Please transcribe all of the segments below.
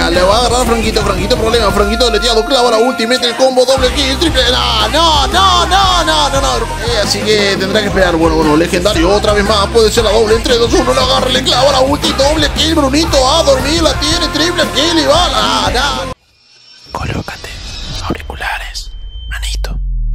Le va a agarrar a Franquito. Franquito problema. Franquito deleteado. Clava la ulti. Mete el combo. Doble kill. Triple. No. Así que tendrá que esperar. Bueno. Legendario. Otra vez más. Puede ser la doble. En 3, 2, 1. Lo agarra. Le clava la ulti. Doble kill. Brunito. A dormir. La tiene. Triple kill. Y va. Colócate auriculares, manito.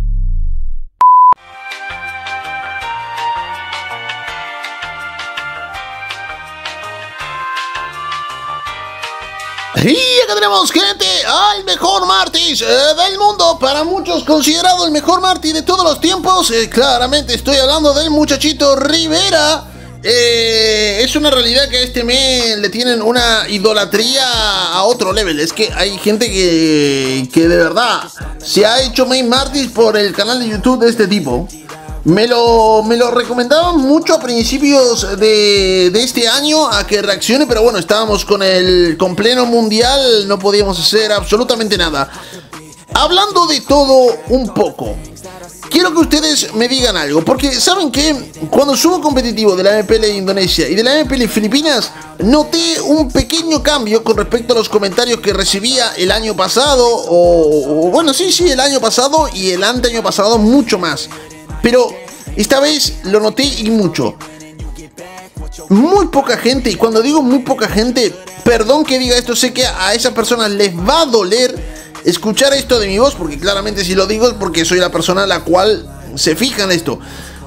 Y acá tenemos, gente, al mejor Martis del mundo. Para muchos considerado el mejor Martis de todos los tiempos. Claramente estoy hablando del muchachito Rivera. Es una realidad que a este men le tienen una idolatría a otro level. Es que hay gente que de verdad se ha hecho main Martis por el canal de YouTube de este tipo. Me lo recomendaban mucho a principios de este año a que reaccione, pero bueno, estábamos con pleno mundial, no podíamos hacer absolutamente nada. Hablando de todo un poco, quiero que ustedes me digan algo, porque ¿saben qué? Cuando subo competitivo de la MPL de Indonesia y de la MPL de Filipinas, noté un pequeño cambio con respecto a los comentarios que recibía el año pasado, bueno, sí, el año pasado y el anteaño pasado mucho más. Pero esta vez lo noté y mucho. Muy poca gente, y cuando digo muy poca gente, perdón que diga esto, sé que a esas personas les va a doler escuchar esto de mi voz, porque claramente si lo digo es porque soy la persona a la cual se fija en esto.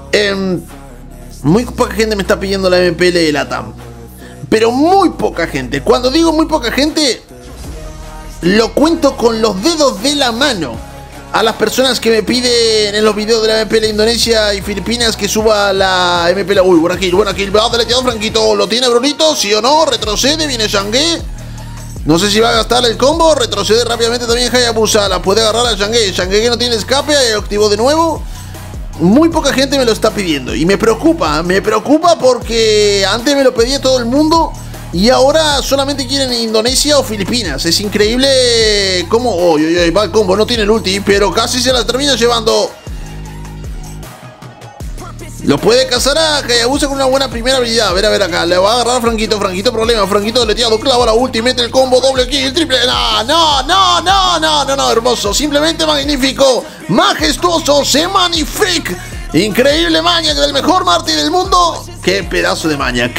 Muy poca gente me está pidiendo la MPL de LATAM. Pero muy poca gente. Cuando digo muy poca gente, lo cuento con los dedos de la mano. A las personas que me piden en los videos de la MPL Indonesia y Filipinas que suba la MPL. Uy, buena kill. Va a deleteado Franquito. ¿Lo tiene Brunito? ¿Sí o no? Retrocede, viene Shangue. No sé si va a gastar el combo. Retrocede rápidamente también Hayabusa. La puede agarrar a Shangue. Shangue que no tiene escape. Lo activó de nuevo. Muy poca gente me lo está pidiendo. Y me preocupa porque antes me lo pedía todo el mundo. Y ahora solamente quieren Indonesia o Filipinas. Es increíble cómo... va el combo, no tiene el ulti, pero casi se la termina llevando. Lo puede cazar a Hayabusa con una buena primera habilidad. A ver acá, le va a agarrar a Franquito. Franquito problema, Franquito deleteado. Clava la ulti, mete el combo, doble kill, triple... No, hermoso, simplemente magnífico. Majestuoso, se magnifique. Increíble maña del mejor Martis del mundo. Qué pedazo de maña,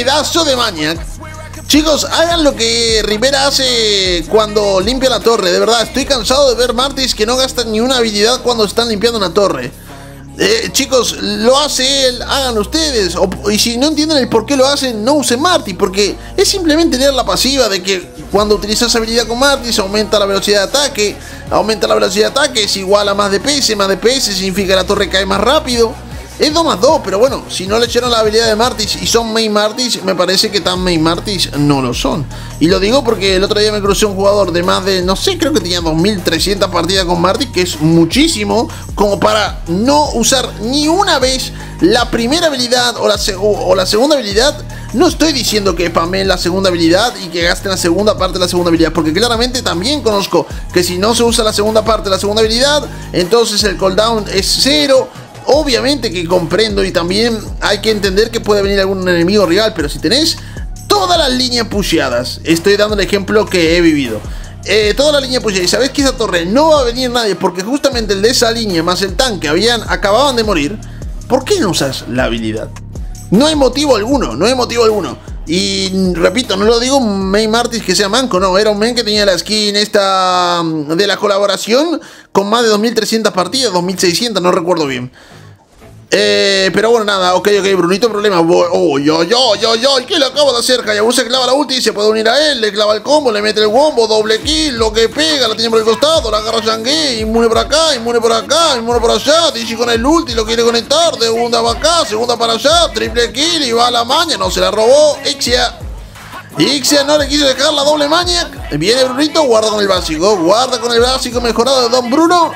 Chicos, hagan lo que Rivera hace cuando limpia la torre. De verdad, estoy cansado de ver Martis que no gastan ni una habilidad cuando están limpiando una torre. Chicos, lo hace él, háganlo ustedes. Y si no entienden el por qué lo hacen, no usen Martis, porque es simplemente tener la pasiva de que cuando utilizas habilidad con Martis aumenta la velocidad de ataque. Aumenta la velocidad de ataque, es igual a más DPS significa que la torre cae más rápido. Es 2+2, pero bueno, si no le echaron la habilidad de Martis y son main Martis, me parece que tan main Martis no lo son. Y lo digo porque el otro día me crucé un jugador de más de, no sé, creo que tenía 2300 partidas con Martis, que es muchísimo, como para no usar ni una vez la primera habilidad o la segunda habilidad. No estoy diciendo que spameen la segunda habilidad y que gasten la segunda parte de la segunda habilidad, porque claramente también conozco que si no se usa la segunda parte de la segunda habilidad, entonces el cooldown es 0. Obviamente que comprendo y también hay que entender que puede venir algún enemigo rival, pero si tenés todas las líneas pusheadas, estoy dando el ejemplo que he vivido, toda la línea pusheada, y sabés que esa torre no va a venir nadie porque justamente el de esa línea más el tanque acababan de morir, ¿por qué no usas la habilidad? No hay motivo alguno. Y repito, no lo digo un main Martis que sea manco, no, era un main que tenía la skin esta de la colaboración con más de 2300 partidas, 2600, no recuerdo bien. Pero bueno, nada, ok, Brunito problema. ¿Qué le acabo de hacer? Hayabusa clava la ulti y se puede unir a él, le clava el combo, le mete el combo, doble kill, lo que pega, la tiene por el costado, la agarra Shangue, inmune por acá, inmune por allá, Dishi con el ulti, lo quiere conectar, segunda para acá, segunda para allá, triple kill y va a la maña, no se la robó, Ixia no le quiso dejar la doble maña. Viene Brunito, guarda con el básico mejorado de Don Bruno.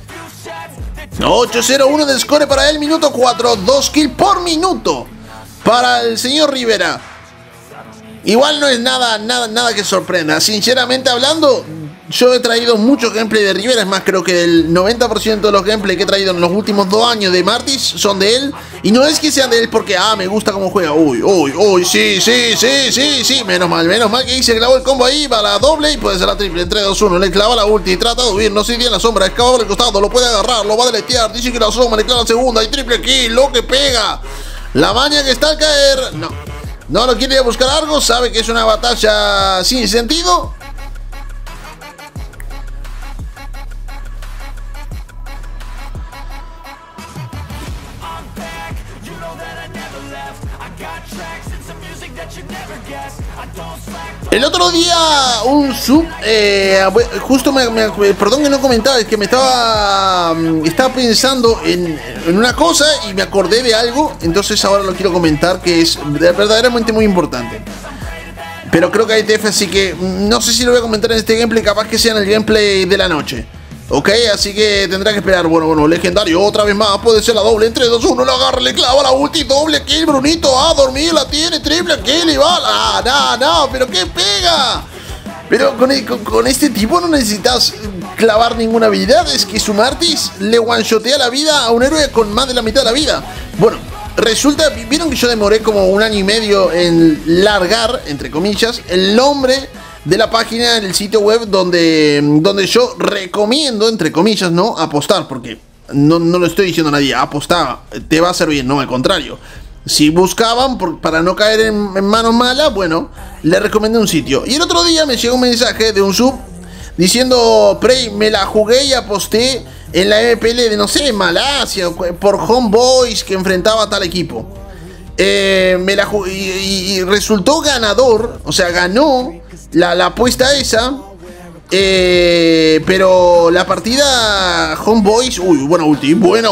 8-0-1 de score para él, minuto 4, 2 kills por minuto para el señor Rivera. Igual no es nada que sorprenda. Sinceramente hablando, Yo he traído muchos gameplay de Rivera, es más, creo que el 90% de los gameplay que he traído en los últimos 2 años de Martis son de él. Y no es que sean de él porque, me gusta cómo juega. Uy, sí. Menos mal que ahí se clavó el combo ahí, va la doble y puede ser la triple. 3, 2, 1, le clava la ulti, trata de huir, no se iría en la sombra, escapa por el costado, lo puede agarrar, lo va a deletear, dice que la asoma, le clava la segunda y triple kill, lo que pega. La maña que está al caer, no lo quiere ir a buscar algo, sabe que es una batalla sin sentido. El otro día un sub, justo perdón que no comentaba, es que me estaba pensando en una cosa y me acordé de algo, entonces ahora lo quiero comentar, que es verdaderamente muy importante. Pero creo que hay TF, así que no sé si lo voy a comentar en este gameplay, capaz que sea en el gameplay de la noche. Ok, así que tendrá que esperar. Bueno, legendario, otra vez más, puede ser la doble. En 3, 2, 1, lo agarra, le clava la ulti, doble kill, Brunito, a dormir, la tiene, triple kill y va. No, pero qué pega. Pero con este tipo no necesitas clavar ninguna habilidad, es que su Martis le one-shotea la vida a un héroe con más de la mitad de la vida. Bueno, resulta, vieron que yo demoré como 1 año y medio en largar, entre comillas, el nombre de la página en el sitio web donde yo recomiendo, entre comillas, no apostar, porque no lo estoy diciendo a nadie, apostar te va a hacer bien, no, al contrario. Si buscaban para no caer en manos malas, bueno, le recomendé un sitio. Y el otro día me llegó un mensaje de un sub diciendo: Prey, me la jugué y aposté en la MPL de, no sé, Malasia, por Homeboys que enfrentaba a tal equipo. Me la jugué y resultó ganador, o sea, ganó la apuesta esa, pero la partida Homeboys, buena ulti, buen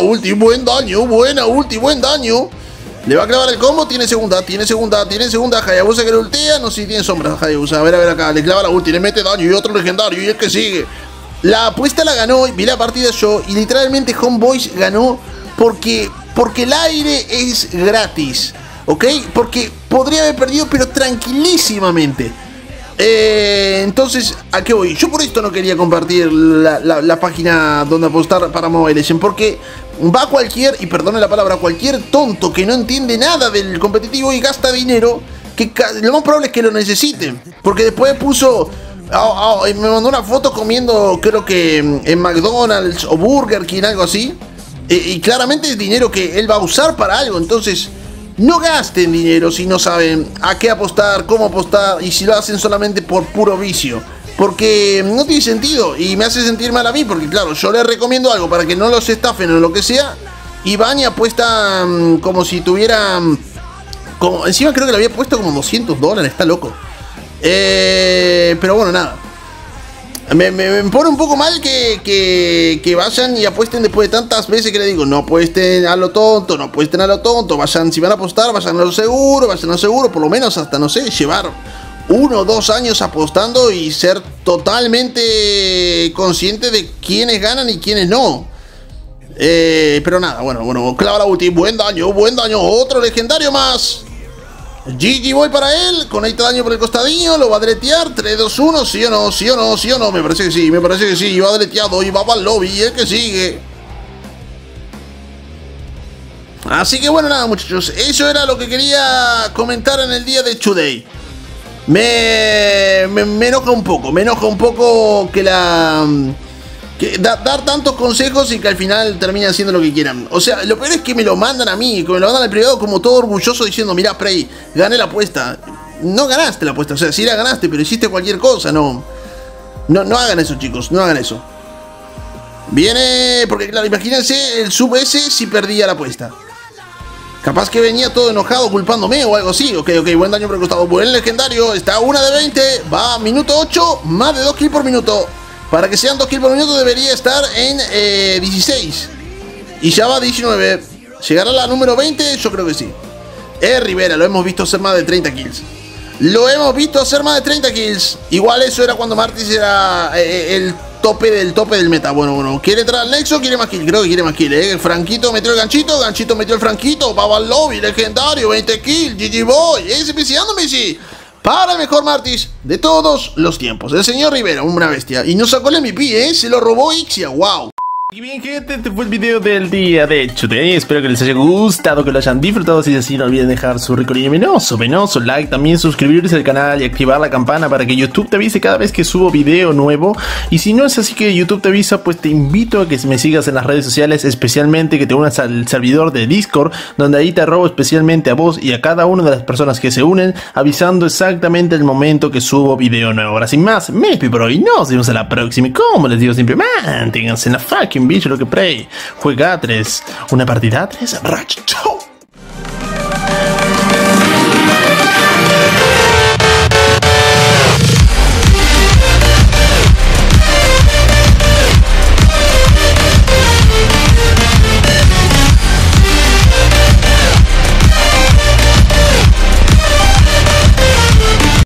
daño, le va a clavar el combo, tiene segunda, Hayabusa que le ultea, no sé si tiene sombra Hayabusa, a ver acá, le clava la ulti, le mete daño y otro legendario y el que sigue. La apuesta la ganó, vi la partida yo y literalmente Homeboys ganó porque el aire es gratis, ¿ok? Porque podría haber perdido pero tranquilísimamente. Entonces, ¿a qué voy? Yo por esto no quería compartir la página donde apostar para Mobile Legends, porque va cualquier, y perdone la palabra, cualquier tonto que no entiende nada del competitivo y gasta dinero, que lo más probable es que lo necesite, porque después puso, me mandó una foto comiendo, creo que en McDonald's o Burger King, algo así, y claramente es dinero que él va a usar para algo, entonces no gasten dinero si no saben a qué apostar, cómo apostar y si lo hacen solamente por puro vicio. Porque no tiene sentido y me hace sentir mal a mí porque claro, yo les recomiendo algo para que no los estafen o lo que sea y van y apuestan como si tuvieran... encima creo que le había puesto como $200, está loco. Pero bueno, nada. Me pone un poco mal que vayan y apuesten después de tantas veces que le digo, no apuesten a lo tonto, vayan, si van a apostar, vayan a lo seguro, por lo menos hasta, no sé, llevar 1 o 2 años apostando y ser totalmente consciente de quiénes ganan y quiénes no. Pero nada, bueno, clava la ulti, buen daño, otro legendario más. GG Boy para él, conecta daño por el costadillo, lo va a deletear, 3, 2, 1, sí o no, me parece que sí, va deleteado y va para el lobby, el que sigue. Así que bueno, nada muchachos, eso era lo que quería comentar en el día de Today. Me enoja un poco que dar tantos consejos y que al final terminen haciendo lo que quieran. O sea, lo peor es que me lo mandan a mí, que me lo mandan al privado como todo orgulloso diciendo, mirá, Prey, gané la apuesta. No ganaste la apuesta, o sea, sí la ganaste, pero hiciste cualquier cosa, no hagan eso, chicos, no hagan eso. Viene, porque claro, imagínense el sub ese si perdía la apuesta. Capaz que venía todo enojado culpándome o algo así. Ok, buen daño por el costado, buen legendario, está 1 de 20, va a minuto 8, más de 2 kills por minuto. Para que sean 2 kills por minuto debería estar en 16. Y ya va 19. ¿Llegará a la número 20? Yo creo que sí. Rivera, lo hemos visto hacer más de 30 kills. Igual eso era cuando Martis era el tope del meta. Bueno, ¿quiere entrar al Nexo? ¿Quiere más kill? Creo que quiere más kill, Franquito metió el ganchito metió el Franquito. Va al lobby, legendario, 20 kills. GG Boy, ese piciando Messi. para el mejor Martis de todos los tiempos. El señor Rivera, una bestia. Y nos sacó el MVP, se lo robó Ixia, wow. Y bien, gente, este fue el video del día de Today. Espero que les haya gustado, que lo hayan disfrutado. Si es así, no olviden dejar su rico y venoso like, también suscribirse al canal y activar la campana para que YouTube te avise cada vez que subo video nuevo. Y si no es así que YouTube te avisa, pues te invito a que me sigas en las redes sociales, especialmente que te unas al servidor de Discord, donde ahí te robo especialmente a vos y a cada una de las personas que se unen, avisando exactamente el momento que subo video nuevo. Ahora sin más, me despido por hoy, nos vemos en la próxima y como les digo siempre, manténganse en la fucking bicho lo que play. Juega 3, una partida 3, Ratchet.